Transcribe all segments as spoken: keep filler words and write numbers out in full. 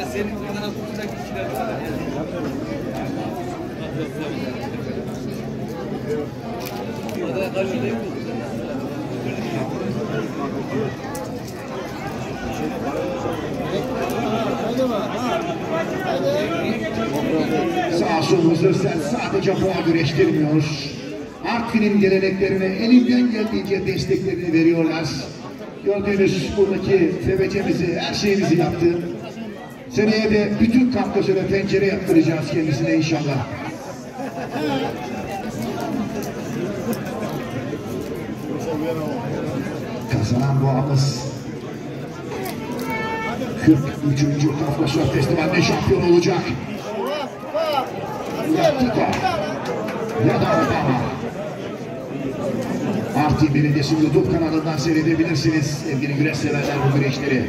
senin kadar tutacak kişiler var. O da karşılayıp Sağ sol Hızırsen sadece boğa güreştirmiyor. Artvin'in geleneklerine elinden geldiğince desteklerini veriyorlar. Gördüğünüz buradaki tebecemizi, her şeyimizi yaptı. Seneye de bütün kampüsüne pencere yaptıracağız kendisine inşallah. Kazanan boğamız kırk üçüncü Kafkasya Festivali'nde şampiyon olacak. Ya Tito ya da Obama. Artvin Belediyesi YouTube kanalından seyredebilirsiniz sevgili güreş severler bu güreşleri.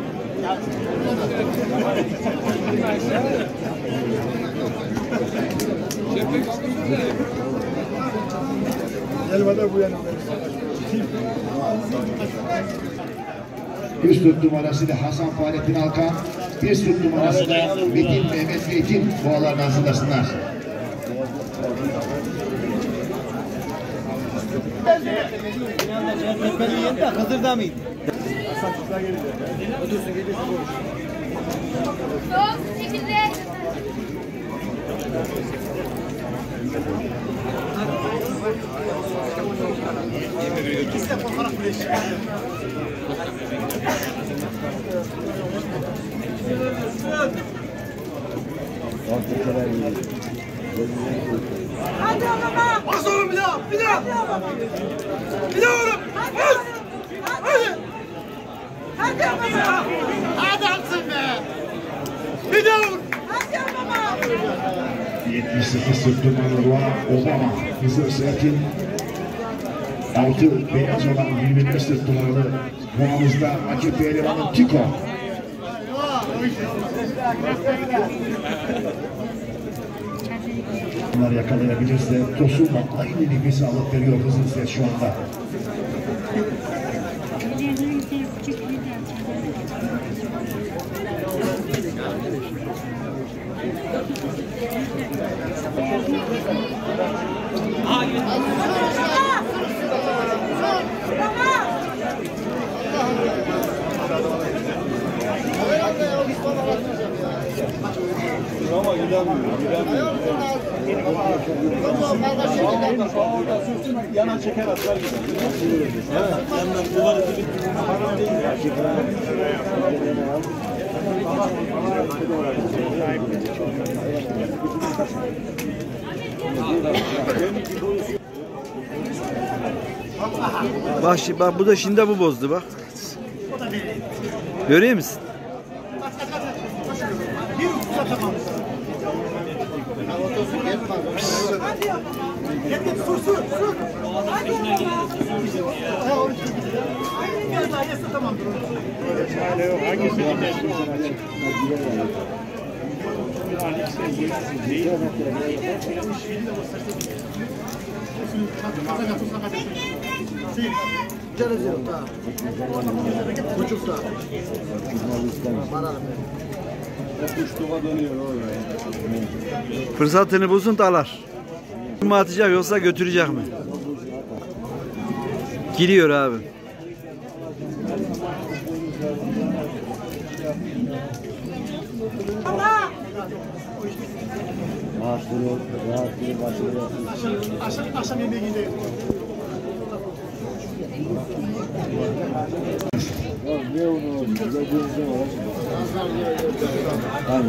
Üst tut numarası da Hasan Fahrettin Alkan, bir tut numarası da Metin Mehmet Zeytin boğalarını hazırlasınlar. Kızırda mıydı? Yok, şekilde. Hadi baba. Bas oğlum bir daha, bir daha. Bir daha oğlum. Bas. Hadi. Hadi baba. Hadi alsın be. Bir daha oğlum. Hadi baba. yetmiş sekiz sırt numaralı Obama, Hızır Sertin. altı beyaz olan yirmi beş sırt numaralı boğamızda A K P elemanı Tiko. Bunlar yakalayabilirse Tosun'la aynı nefesi alıp veriyor Hızır Sert şu anda. Ama gidemiyor, gidemiyor. Yana çeker atlar gider. Evet, yandan duvarı dibit. Bak, bak bu da şimdi bu bozdu bak. Görüyor musun? Hadi gel sur sur sur. Hadi baba. Hangisi gidersin? Fırsatını bulsun da alar. Mi atacak yoksa götürecek mi? Giriyor abi. Rahatlıyor, rahatlıyor, başlıyor. Akşam akşam yemeğe gidelim. Ya ne onu? Gördüğünüzde var. Hani?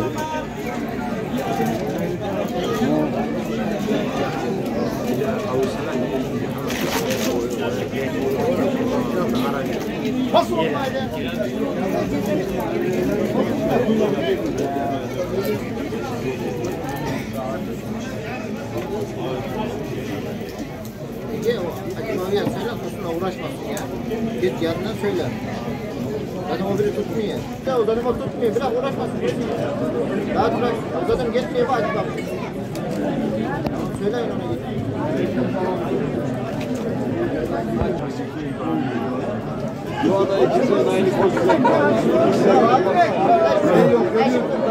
Bas oğlum haydi. Niye o? Hadi Mavi'ye söyle, kusura uğraşmasın ya. Git yanına söyle. Zaten o biri tutmuyor. Ya o zaten o tutmuyor, bırak uğraşmasın. Daha bırak, o zaten geçmiyor bak. Söyleyin ona git. Bu arada ikisinin aynı pozisyon.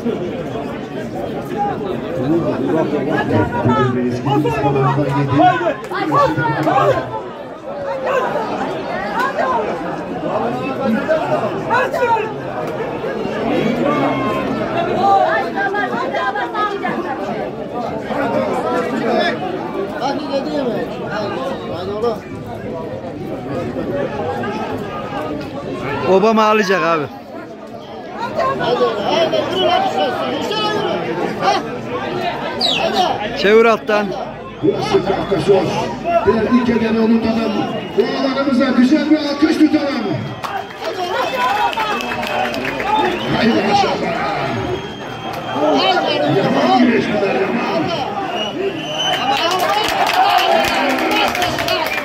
Eski sıralarda yedi. Hadi dediğim mi? Hadi oğlum. Obama alacak abi. Hadi hadi yürü lan dışarı. Dışarı yürü. Ha? Hadi. Çevir alttan. Burası Kafkasos. Tebrik eden unutalım. Dualarımıza güzel bir alkış tutalım. Haydi maşallah. Yaman güreşmeler yaman.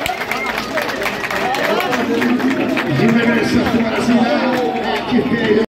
yirmi beş saf numarasıyla Akif Bey